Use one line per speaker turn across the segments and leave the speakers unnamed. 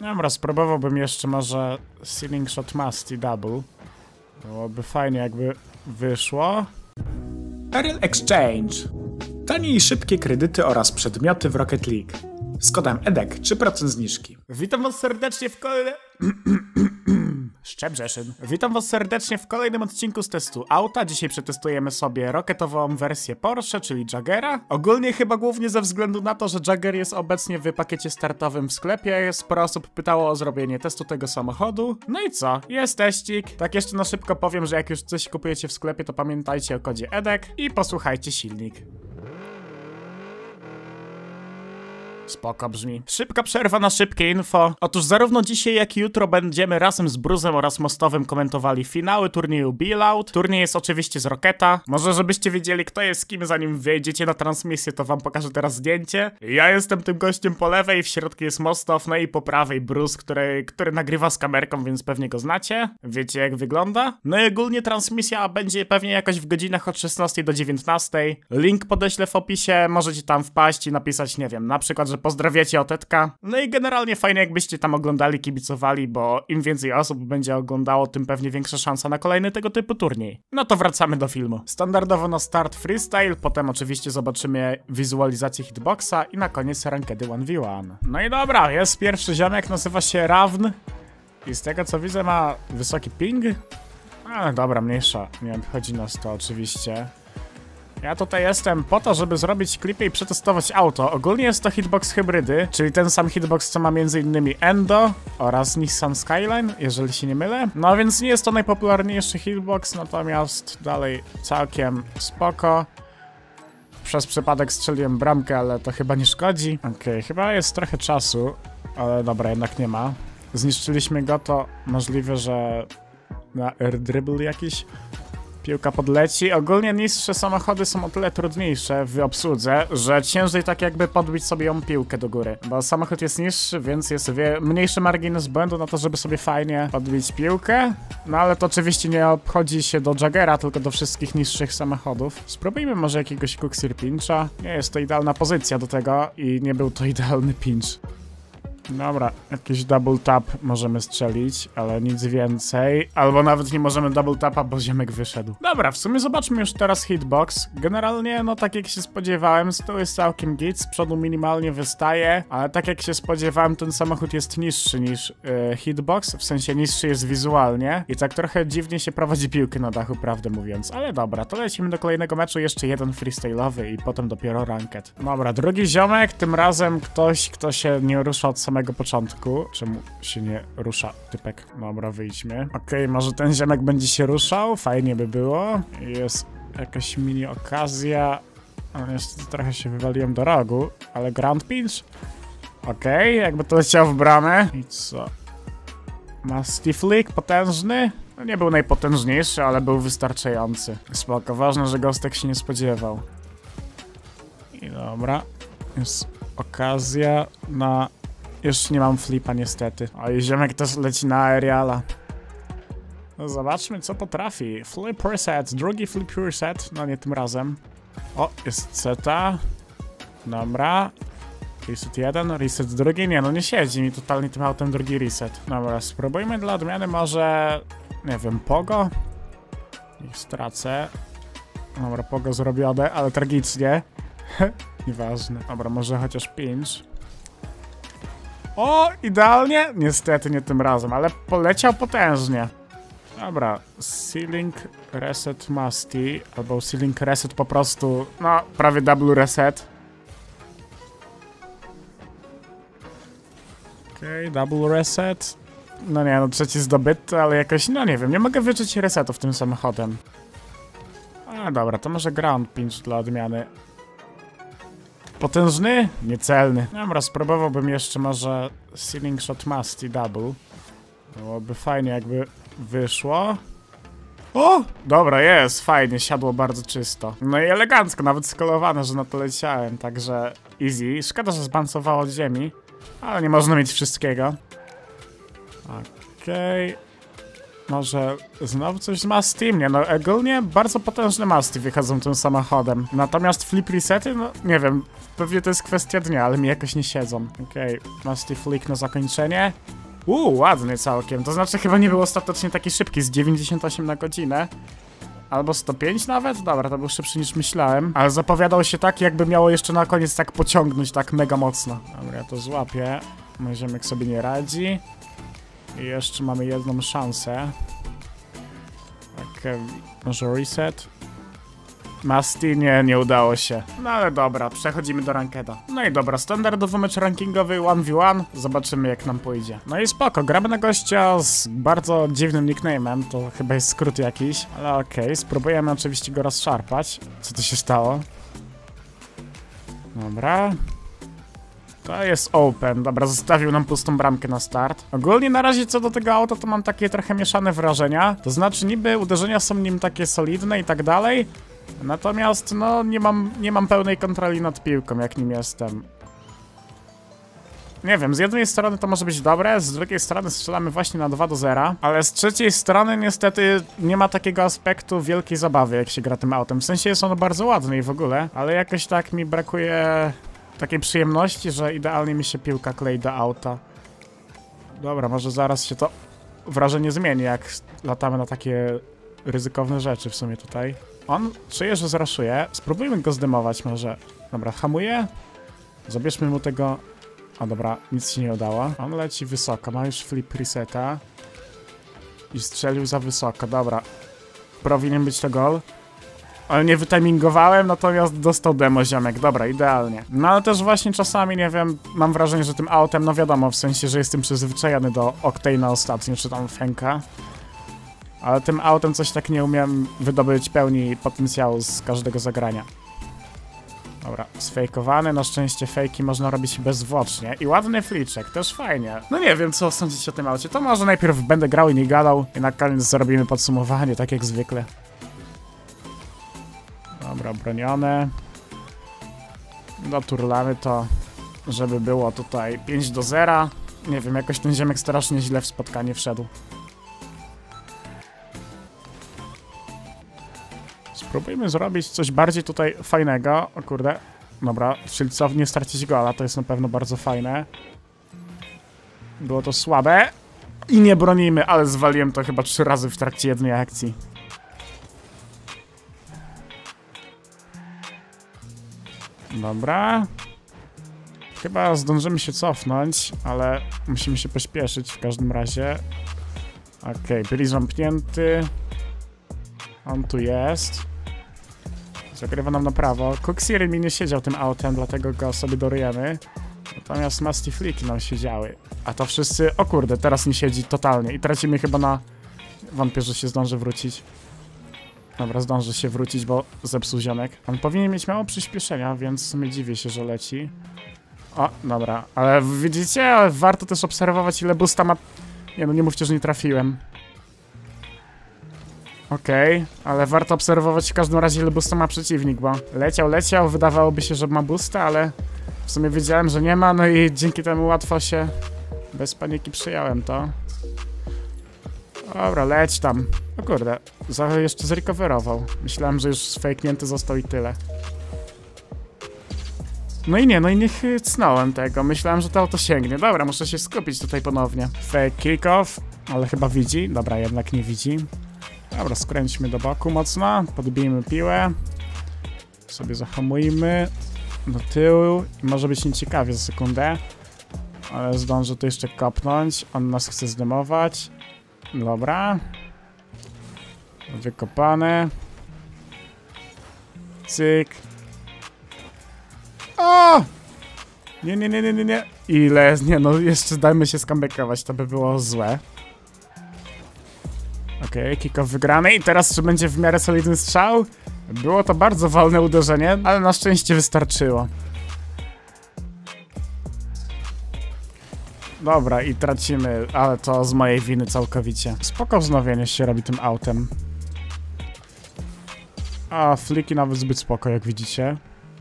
Dobra, spróbowałbym jeszcze może Ceiling Shot Musty Double. Byłoby fajnie, jakby wyszło. Ariel Exchange. Tanie i szybkie kredyty oraz przedmioty w Rocket League. Z kodem EDEK 3% zniżki. Witam was serdecznie w kolejnym... Szczebrzeszyn. Witam was serdecznie w kolejnym odcinku z testu auta. Dzisiaj przetestujemy sobie rocketową wersję Porsche, czyli Jaggera. Ogólnie chyba głównie ze względu na to, że Jagger jest obecnie w pakiecie startowym w sklepie. Sporo osób pytało o zrobienie testu tego samochodu. No i co? Jest teścik. Tak jeszcze na szybko powiem, że jak już coś kupujecie w sklepie, to pamiętajcie o kodzie EDEK i posłuchajcie silnik. Spoko brzmi. Szybka przerwa na szybkie info. Otóż zarówno dzisiaj, jak i jutro będziemy razem z Bruzem oraz Mostowym komentowali finały turnieju Beloud. Turniej jest oczywiście z Rocketa. Może żebyście wiedzieli, kto jest z kim, zanim wejdziecie na transmisję, to wam pokażę teraz zdjęcie. Ja jestem tym gościem po lewej, w środku jest Mostow, no i po prawej Bruz, który nagrywa z kamerką, więc pewnie go znacie. Wiecie, jak wygląda? No i ogólnie transmisja będzie pewnie jakoś w godzinach od 16 do 19. Link podeślę w opisie, możecie tam wpaść i napisać, nie wiem, na przykład, że pozdrawiacie Otetka. No i generalnie fajnie, jakbyście tam oglądali, kibicowali, bo im więcej osób będzie oglądało, tym pewnie większa szansa na kolejny tego typu turniej. No to wracamy do filmu. Standardowo na start freestyle, potem oczywiście zobaczymy wizualizację hitboxa i na koniec rankedy 1v1. No i dobra, jest pierwszy ziomek, nazywa się Ravn i z tego co widzę ma wysoki ping. Ale dobra, mniejsza, nie obchodzi nas to oczywiście. Ja tutaj jestem po to, żeby zrobić klipy i przetestować auto. Ogólnie jest to hitbox hybrydy, czyli ten sam hitbox, co ma m.in. Endo oraz Nissan Skyline, jeżeli się nie mylę. No więc nie jest to najpopularniejszy hitbox, natomiast dalej całkiem spoko. Przez przypadek strzeliłem bramkę, ale to chyba nie szkodzi. Okej, chyba jest trochę czasu, ale dobra, jednak nie ma. Zniszczyliśmy go, to możliwe, że na air dribble jakiś piłka podleci. Ogólnie niższe samochody są o tyle trudniejsze w obsłudze, że ciężej tak jakby podbić sobie ją piłkę do góry. Bo samochód jest niższy, więc jest mniejszy margines błędu na to, żeby sobie fajnie podbić piłkę. No ale to oczywiście nie obchodzi się do Jaggera, tylko do wszystkich niższych samochodów. Spróbujmy może jakiegoś Kuxir Pincha. Nie jest to idealna pozycja do tego i nie był to idealny pinch. Dobra, jakiś double tap możemy strzelić, ale nic więcej. Albo nawet nie możemy double tapa, bo ziomek wyszedł. Dobra, w sumie zobaczmy już teraz hitbox. Generalnie, no tak jak się spodziewałem, z tyłu jest całkiem git, z przodu minimalnie wystaje, ale tak jak się spodziewałem, ten samochód jest niższy niż hitbox, w sensie niższy jest wizualnie i tak trochę dziwnie się prowadzi piłkę na dachu, prawdę mówiąc. Ale dobra, to lecimy do kolejnego meczu, jeszcze jeden freestyle'owy i potem dopiero ranked. Dobra, drugi ziomek, tym razem ktoś, kto się nie rusza od samego początku. Czemu się nie rusza typek? Dobra, wyjdźmy. Okej, może ten ziomek będzie się ruszał? Fajnie by było. Jest jakaś mini okazja. Ale niestety trochę się wywaliłem do rogu. Ale ground pinch? Okej, jakby to leciało w bramę. I co? Musty flick, potężny? No nie był najpotężniejszy, ale był wystarczający. Spoko, ważne, że Gostek się nie spodziewał. I dobra. Jest okazja na... Już nie mam flipa niestety. Oj, ziomek też leci na aeriala. No zobaczmy co potrafi. Flip reset, drugi flip reset. No nie tym razem. O, jest ceta. Dobra. Reset jeden, reset drugi. Nie no, nie siedzi mi totalnie tym autem drugi reset. Dobra, spróbujmy dla odmiany może... Nie wiem, Pogo? Ich stracę. Dobra, Pogo zrobione, ale tragicznie. Nieważne. Dobra, może chociaż pinch. O, idealnie? Niestety nie tym razem, ale poleciał potężnie. Dobra, Ceiling Reset Musty, albo Ceiling Reset po prostu, no, prawie double reset. Okej, double reset. No nie, no trzeci zdobyty, ale jakoś, no nie wiem, nie mogę wyczuć resetów tym samochodem. A dobra, to może ground pinch dla odmiany. Potężny? Niecelny. Dobra, spróbowałbym jeszcze może Ceiling Shot Musty Double. Byłoby fajnie, jakby wyszło. O! Dobra, jest, fajnie, siadło bardzo czysto. No i elegancko, nawet skolowane, że na to leciałem, także easy. Szkoda, że zbansowało od ziemi, ale nie można mieć wszystkiego. Okej. Może znowu coś z Musty? Nie, no ogólnie bardzo potężne Musty wychodzą tym samochodem. Natomiast flip resety, no nie wiem, pewnie to jest kwestia dnia, ale mi jakoś nie siedzą. Okej, Musty flick na zakończenie. Ładny całkiem. To znaczy chyba nie był ostatecznie taki szybki, z 98 na godzinę. Albo 105 nawet? Dobra, to był szybszy niż myślałem. Ale zapowiadał się tak, jakby miało jeszcze na koniec tak pociągnąć tak mega mocno. Dobra, ja to złapię. Mój ziomek sobie nie radzi. I jeszcze mamy jedną szansę. Tak, może reset? Masti? Nie udało się. No ale dobra, przechodzimy do rankeda. No i dobra, standardowy mecz rankingowy 1v1. Zobaczymy jak nam pójdzie. No i spoko, gramy na gościa z bardzo dziwnym nickname'em. To chyba jest skrót jakiś. Ale okej, spróbujemy oczywiście go rozszarpać. Co tu się stało? Dobra. To jest open. Dobra, zostawił nam pustą bramkę na start. Ogólnie na razie co do tego auta to mam takie trochę mieszane wrażenia. To znaczy niby uderzenia są nim takie solidne i tak dalej. Natomiast no nie mam pełnej kontroli nad piłką jak nim jestem. Nie wiem, z jednej strony to może być dobre, z drugiej strony strzelamy właśnie na 2-0, ale z trzeciej strony niestety nie ma takiego aspektu wielkiej zabawy jak się gra tym autem. W sensie jest ono bardzo ładne i w ogóle, ale jakoś tak mi brakuje takiej przyjemności, że idealnie mi się piłka klei do auta. Dobra, może zaraz się to wrażenie zmieni, jak latamy na takie ryzykowne rzeczy w sumie tutaj. On czuje, że zraszuje. Spróbujmy go zdemować może. Dobra, hamuje. Zabierzmy mu tego... A dobra, nic się nie udało. On leci wysoko, ma już flip reseta. I strzelił za wysoko, dobra. Powinien być to gol. Ale nie wytimingowałem, natomiast dostał demo ziomek. Dobra, idealnie. No ale też właśnie czasami, nie wiem, mam wrażenie, że tym autem, no wiadomo, w sensie, że jestem przyzwyczajony do Octane'a ostatnio, czy tam Fenka. Ale tym autem coś tak nie umiem wydobyć pełni potencjału z każdego zagrania. Dobra, sfejkowany, na szczęście fejki można robić bezzwłocznie. I ładny fliczek, też fajnie. No nie wiem, co sądzić o tym aucie. To może najpierw będę grał i nie gadał i na koniec zrobimy podsumowanie, tak jak zwykle. Dobra, bronione. Doturlamy to, żeby było tutaj 5-0. Nie wiem, jakoś ten ziomek strasznie źle w spotkanie wszedł. Spróbujmy zrobić coś bardziej tutaj fajnego. O kurde. Dobra, czyli co, nie stracić gola, to jest na pewno bardzo fajne. Było to słabe. I nie bronimy, ale zwaliłem to chyba 3 razy w trakcie jednej akcji. Dobra. Chyba zdążymy się cofnąć, ale musimy się pośpieszyć w każdym razie. Okej, byli zamknięty. On tu jest. Zagrywa nam na prawo. Cooksiri mi nie siedział tym autem, dlatego go sobie dorujemy. Natomiast Masti Fliki nam siedziały. A to wszyscy... O kurde, teraz nie siedzi totalnie. I tracimy chyba na... Wątpię, że się zdąży wrócić. Dobra, zdąży się wrócić, bo zepsuł ziomek. On powinien mieć mało przyspieszenia, więc w sumie dziwię się, że leci. O, dobra. Ale widzicie? Warto też obserwować, ile boosta ma... Nie no, nie mówcie, że nie trafiłem. Okej, ale warto obserwować w każdym razie, ile boosta ma przeciwnik, bo leciał, wydawałoby się, że ma boosta, ale w sumie wiedziałem, że nie ma, no i dzięki temu łatwo się bez paniki przyjąłem to. Dobra, leć tam. O kurde, jeszcze zrecoverował. Myślałem, że już sfejknięty został i tyle. No i nie cnąłem tego. Myślałem, że to auto sięgnie. Dobra, muszę się skupić tutaj ponownie. Fake kick-off, ale chyba widzi. Dobra, jednak nie widzi. Dobra, skręćmy do boku mocno, podbijmy piłę, sobie zahamujmy do tyłu i może być nieciekawie za sekundę, ale zdążę to jeszcze kopnąć, on nas chce zdemować. Dobra, wykopane, cyk. O! Nie. Ile? Nie no, jeszcze dajmy się skambekować, to by było złe. Okej, kick-off wygrany i teraz czy będzie w miarę solidny strzał? Było to bardzo wolne uderzenie, ale na szczęście wystarczyło. Dobra, i tracimy, ale to z mojej winy całkowicie. Spoko wznowienie się robi tym autem. A, fliki nawet zbyt spoko, jak widzicie.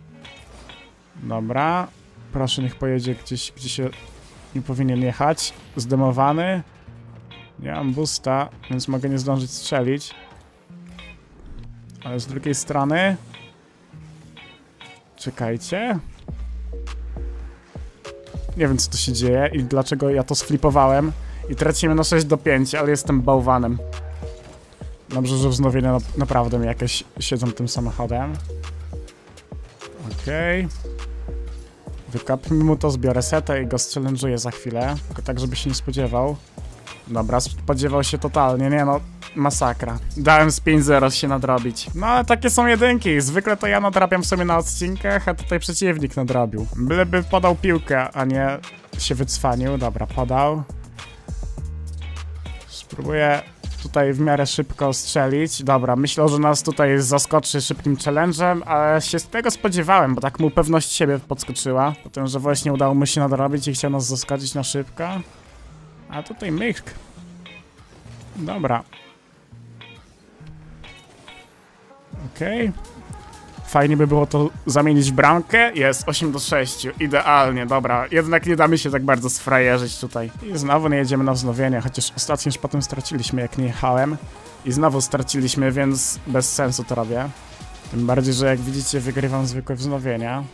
Dobra, proszę niech pojedzie gdzieś, gdzie się nie powinien jechać. Zdemowany. Nie mam boosta, więc mogę nie zdążyć strzelić. Ale z drugiej strony... Czekajcie. Nie wiem, co tu się dzieje i dlaczego ja to sflipowałem. i tracimy na 6-5, ale jestem bałwanem. Dobrze, że wznowienia naprawdę mi jakieś siedzą tym samochodem. Okej. Wykapmy mu to, zbiorę setę i go challenge'uję za chwilę. Tylko tak, żeby się nie spodziewał. Dobra, spodziewał się totalnie, nie no, masakra. Dałem z 5-0 się nadrobić. No ale takie są jedynki, zwykle to ja nadrabiam sobie na odcinkach, a tutaj przeciwnik nadrobił. Byleby podał piłkę, a nie się wycwanił. Dobra, podał. Spróbuję tutaj w miarę szybko strzelić. Dobra, myślę, że nas tutaj zaskoczy szybkim challenge'em, ale się z tego spodziewałem, bo tak mu pewność siebie podskoczyła. Potem, że właśnie udało mu się nadrobić i chciał nas zaskoczyć na szybko. A tutaj myk. Dobra. Okej. Fajnie by było to zamienić w bramkę. Jest 8-6. Idealnie, dobra. Jednak nie damy się tak bardzo sfrajerzyć tutaj. I znowu nie jedziemy na wznowienie, chociaż ostatnio już potem straciliśmy, jak nie jechałem. I znowu straciliśmy, więc bez sensu to robię. Tym bardziej, że jak widzicie, wygrywam zwykłe wznowienia.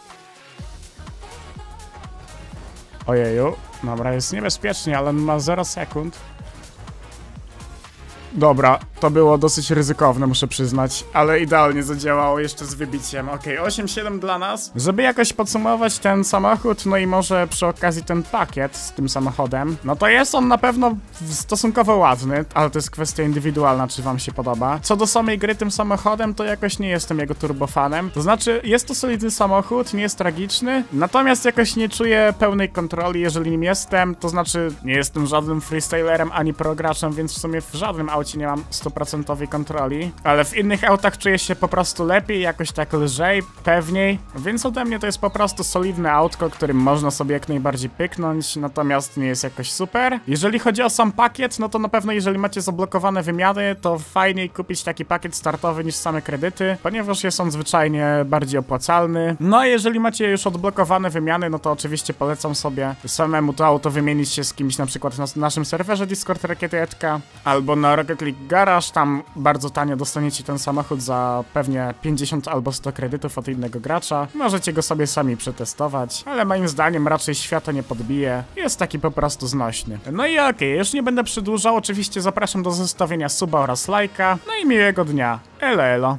Ojeju. Dobra, jest niebezpiecznie, ale ma 0 sekund. Dobra, to było dosyć ryzykowne, muszę przyznać, ale idealnie zadziałało jeszcze z wybiciem. Okej, 8-7 dla nas. Żeby jakoś podsumować ten samochód, no i może przy okazji ten pakiet z tym samochodem, no to jest on na pewno stosunkowo ładny, ale to jest kwestia indywidualna, czy wam się podoba. Co do samej gry tym samochodem, to jakoś nie jestem jego turbofanem. To znaczy, jest to solidny samochód, nie jest tragiczny, natomiast jakoś nie czuję pełnej kontroli, jeżeli nim jestem, to znaczy nie jestem żadnym freestylerem ani prograczem, więc w sumie w żadnym aucie nie mam 100% kontroli, ale w innych autach czuję się po prostu lepiej, jakoś tak lżej, pewniej, więc ode mnie to jest po prostu solidne autko, którym można sobie jak najbardziej pyknąć, natomiast nie jest jakoś super. Jeżeli chodzi o sam pakiet, no to na pewno jeżeli macie zablokowane wymiany, to fajniej kupić taki pakiet startowy niż same kredyty, ponieważ jest on zwyczajnie bardziej opłacalny. No a jeżeli macie już odblokowane wymiany, no to oczywiście polecam sobie samemu to auto wymienić się z kimś, na przykład na naszym serwerze Discord Rakietetka, albo na Rocket League Garage, tam bardzo tanio dostaniecie ten samochód za pewnie 50 albo 100 kredytów od innego gracza. Możecie go sobie sami przetestować, ale moim zdaniem raczej świata nie podbije. Jest taki po prostu znośny. No i okej, już nie będę przedłużał, oczywiście zapraszam do zostawienia suba oraz lajka. No i miłego dnia. Elo elo.